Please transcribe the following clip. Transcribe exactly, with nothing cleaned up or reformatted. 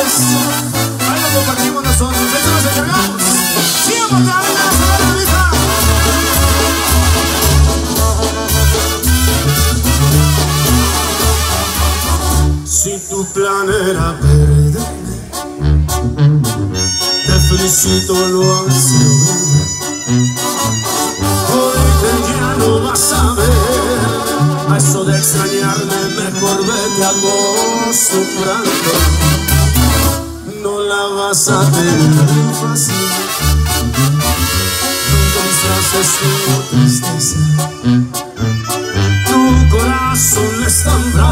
Ahí lo compartimos nosotros, eso nos encargamos. Siempre te arreglas a la vida. Si tu plan era perderme, te felicito, lo has logrado. Hoy que ya no vas a ver, a eso de extrañarme mejor vete acostumbrando. No la vas a tener fácil, nunca disfraces tu tristeza. Tu corazón es tan bravo